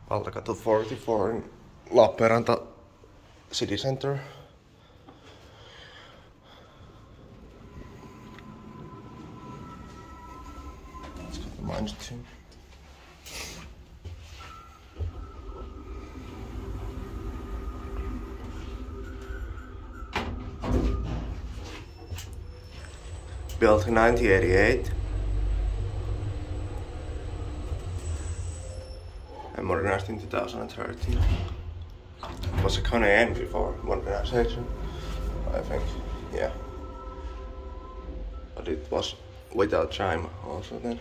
Valtakatu 44 in Lappeenranta city center. Let's get the -2. Built in 1988 and modernized in 2013. It was a KONE before modernization, I think, yeah. But it was without chime also then.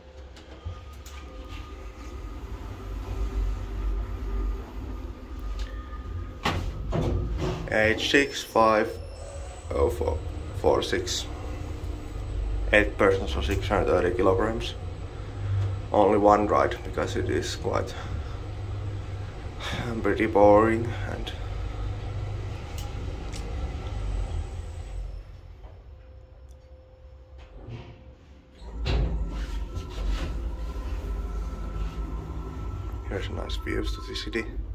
H65046. 8 persons for 630 kilograms. Only one ride because it is quite pretty boring and here's nice views to the city.